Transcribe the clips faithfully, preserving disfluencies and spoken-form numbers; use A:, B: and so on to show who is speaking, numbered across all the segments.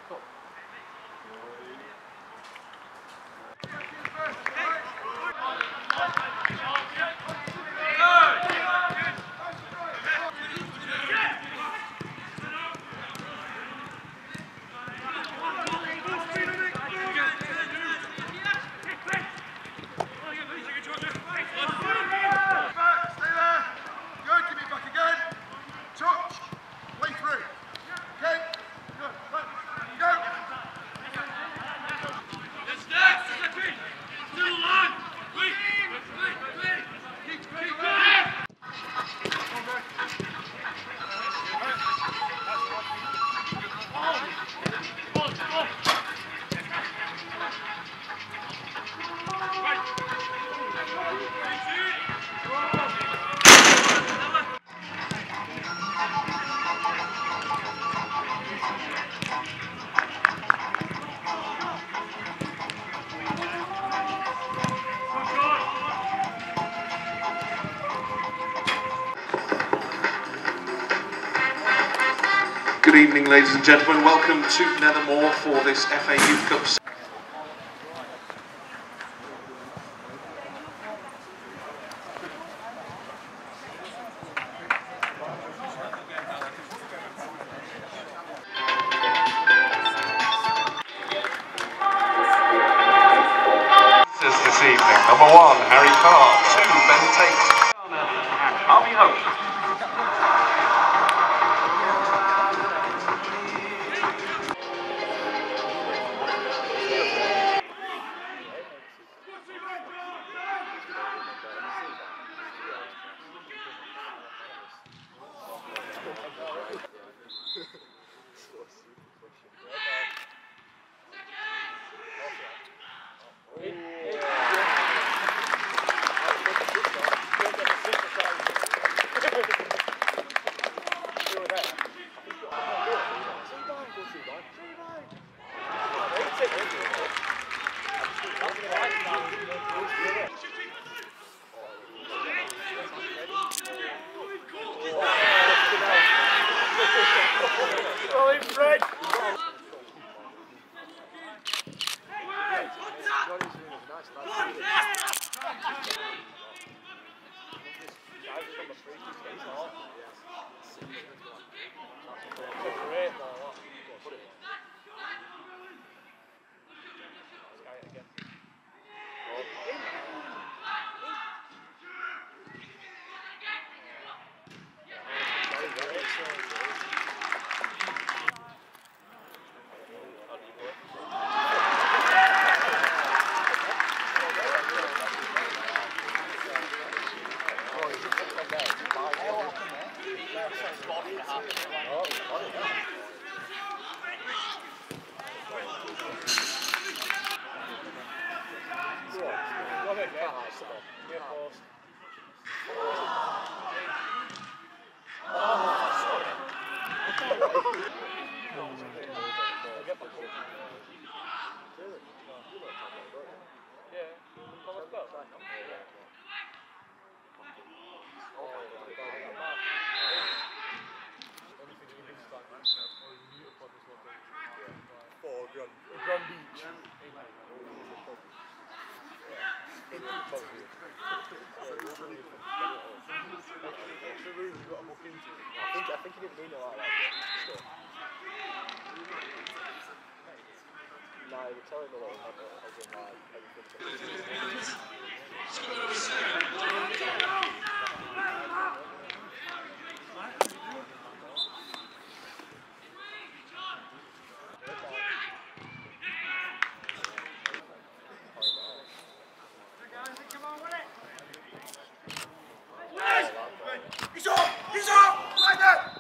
A: Good evening, ladies and gentlemen. Welcome to Nethermore for this F A Youth Cup. This evening, number one, Harry Carr, two, Ben Tate, and Harvey Hope.
B: I think he didn't mean it like that. No, he was telling me that he had it as in like everything.
C: He's off! He's off! Like that!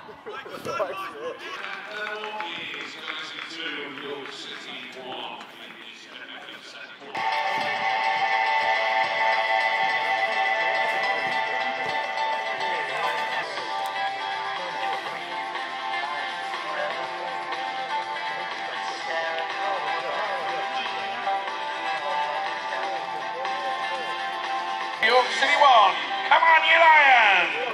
A: York City one, come on you Lions!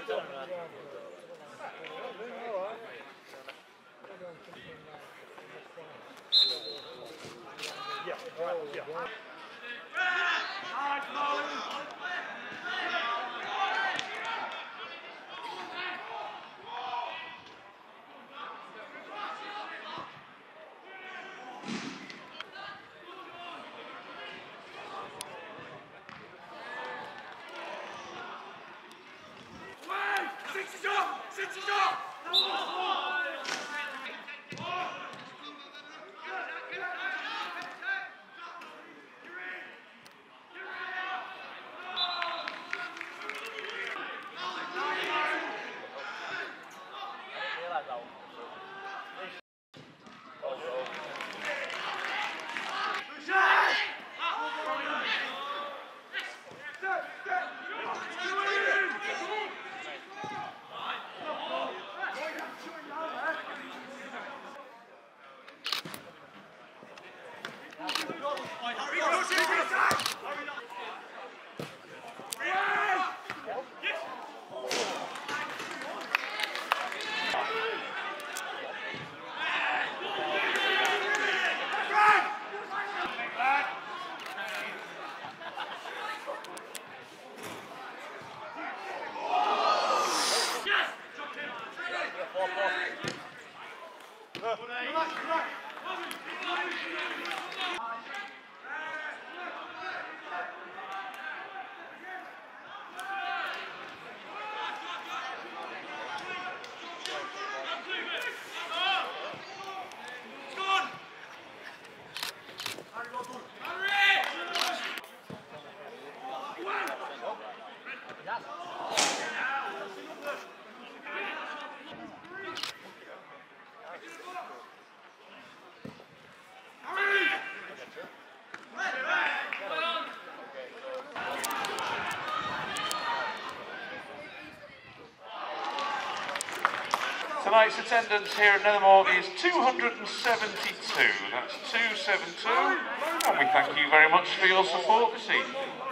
A: Tonight's attendance here at Nethermore is two hundred seventy-two. That's two seventy-two. And we thank you very much for your support this evening.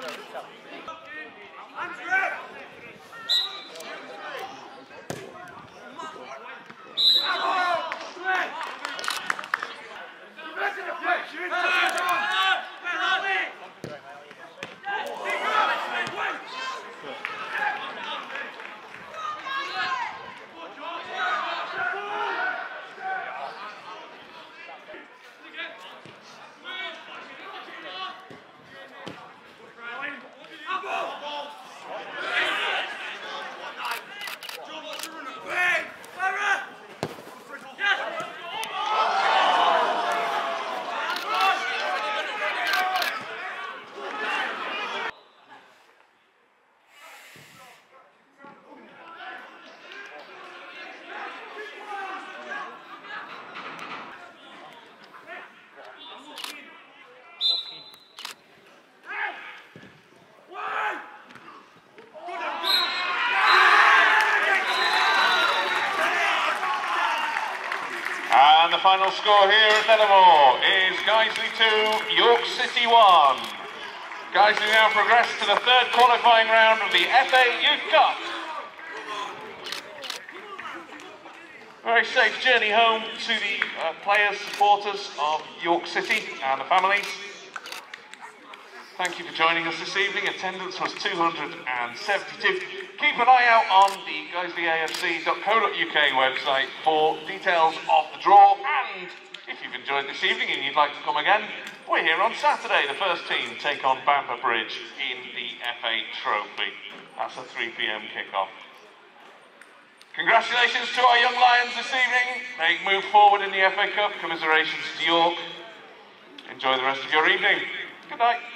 A: And the final score here at Nethermore is Guiseley two, York City one. Guiseley now progress to the third qualifying round of the F A Youth Cup. Very safe journey home to the uh, players, supporters of York City and the families. Thank you for joining us this evening. Attendance was two hundred seventy-two. Keep an eye out on the guiseley A F C dot co dot U K website for details of the draw. And if you've enjoyed this evening and you'd like to come again, we're here on Saturday. The first team take on Bamber Bridge in the F A Trophy. That's a three p m kickoff. Congratulations to our young Lions this evening. They move forward in the F A Cup. Commiserations to York. Enjoy the rest of your evening. Good night.